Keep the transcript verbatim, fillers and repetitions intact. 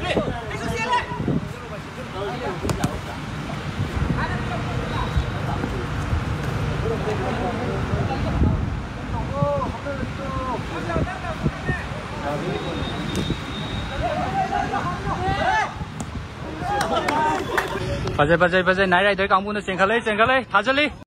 发财发财发财！奶奶对港部的先开嘞，先开嘞，他这里。